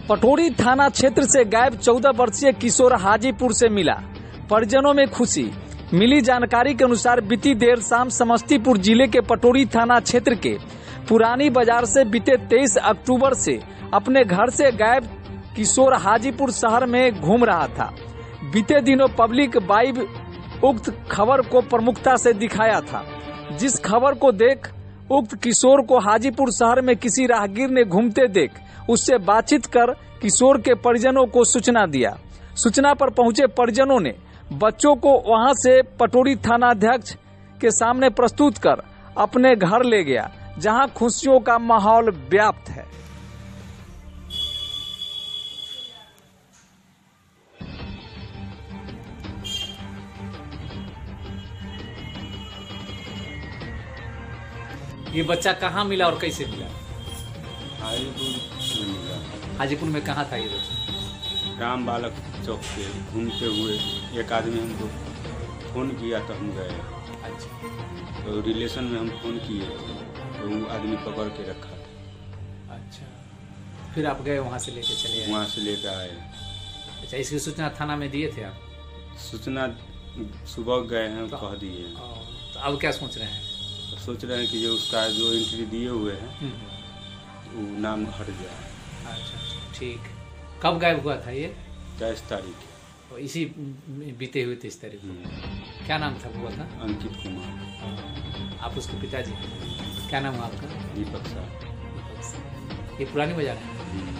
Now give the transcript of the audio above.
पटोरी थाना क्षेत्र से गायब 14 वर्षीय किशोर हाजीपुर से मिला, परिजनों में खुशी। मिली जानकारी के अनुसार बीती देर शाम समस्तीपुर जिले के पटोरी थाना क्षेत्र के पुरानी बाजार से बीते 23 अक्टूबर से अपने घर से गायब किशोर हाजीपुर शहर में घूम रहा था। बीते दिनों पब्लिक वाइब उक्त खबर को प्रमुखता से दिखाया था, जिस खबर को देख उक्त किशोर को हाजीपुर शहर में किसी राहगीर ने घूमते देख उससे बातचीत कर किशोर के परिजनों को सूचना दिया। सूचना पर पहुंचे परिजनों ने बच्चों को वहां से पटोरी थानाध्यक्ष के सामने प्रस्तुत कर अपने घर ले गया, जहां खुशियों का माहौल व्याप्त है। ये बच्चा कहाँ मिला और कैसे मिला? हाजीपुर में मिला। हाजीपुर में कहाँ था ये बच्चा? राम बालक चौक पे घूमते हुए एक आदमी हमको फ़ोन किया तो हम गए। अच्छा, तो रिलेशन में हम फ़ोन किए तो वो आदमी पकड़ के रखा था। अच्छा, फिर आप गए वहाँ से लेके चले आए? वहाँ से लेकर आए। अच्छा, इसकी सूचना थाना में दिए थे आप? सूचना सुबह गए हैं, कह दिए। तो अब क्या सोच रहे हैं? सोच रहे हैं कि जो उसका जो एंट्री दिए हुए हैं वो नाम हट जाए। अच्छा, ठीक। कब गायब हुआ था ये? 23 तारीख। तो इसी बीते हुए 23 तारीख को। क्या नाम था हुआ था? अंकित कुमार। आप उसके पिताजी? क्या नाम है आपका? दीपक साहब। ये पुरानी बाजार है।